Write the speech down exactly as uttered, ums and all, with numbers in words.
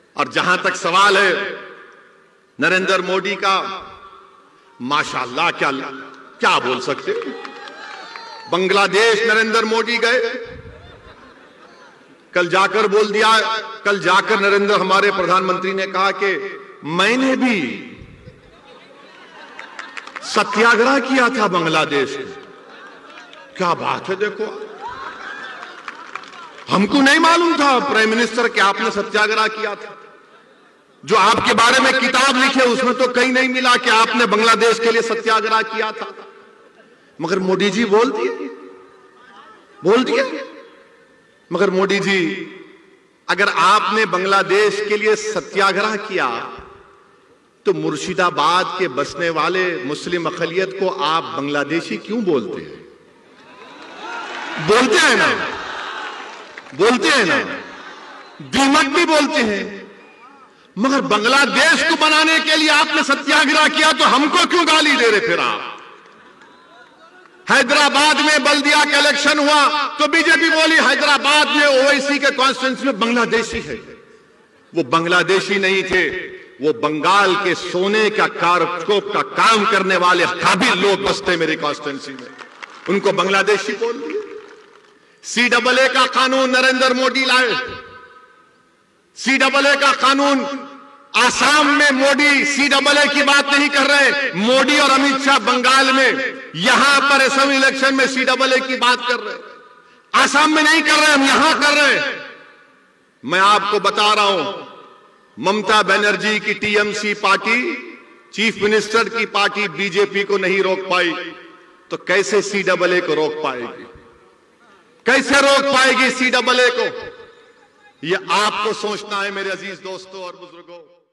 और जहां तक सवाल है नरेंद्र मोदी का, माशाअल्लाह, क्या क्या बोल सकते। बांग्लादेश नरेंद्र मोदी गए, कल जाकर बोल दिया, कल जाकर नरेंद्र हमारे प्रधानमंत्री ने कहा कि मैंने भी सत्याग्रह किया था बांग्लादेश में। क्या बात है, देखो, हमको नहीं मालूम था प्राइम मिनिस्टर कि आपने सत्याग्रह किया था। जो आपके बारे में किताब लिखे उसमें तो कहीं नहीं मिला कि आपने बांग्लादेश के लिए सत्याग्रह किया था। मगर मोदी जी बोल दिए बोल दिए मगर मोदी जी, अगर आपने बांग्लादेश के लिए सत्याग्रह किया तो मुर्शिदाबाद के बसने वाले मुस्लिम अकलियत को आप बांग्लादेशी क्यों बोलते हैं? बोलते हैं ना, बोलते हैं ना, दीमक भी बोलते हैं। मगर बांग्लादेश को बनाने के लिए आपने सत्याग्रह किया तो हमको क्यों गाली दे रहे? फिर आप हैदराबाद में बल्दिया का इलेक्शन हुआ तो बीजेपी बोली हैदराबाद में ओवैसी के कॉन्स्टिट्यूंसी में बांग्लादेशी है। वो बांग्लादेशी नहीं थे, वो बंगाल के सोने का कारस्कोप का काम करने वाले काबिल लोग बसते मेरी कॉन्स्टिट्यूंसी में, उनको बांग्लादेशी बोल दिए। सी डबल ए का कानून नरेंद्र मोदी लाए। सी डबल ए का कानून आसाम में मोदी सी डबल ए की बात नहीं कर रहे, मोदी और अमित शाह बंगाल में, यहां पर असेंबली इलेक्शन में सी डबल ए की बात कर रहे। आसाम में नहीं कर रहे, हम यहां कर रहे। मैं आपको बता रहा हूं, ममता बनर्जी की टीएमसी पार्टी, चीफ मिनिस्टर की पार्टी बीजेपी को नहीं रोक पाई तो कैसे सी डबल ए को रोक पाएगी? कैसे रोक पाएगी सी डबल ए को? यह आपको सोचना है मेरे अजीज दोस्तों और बुजुर्गों।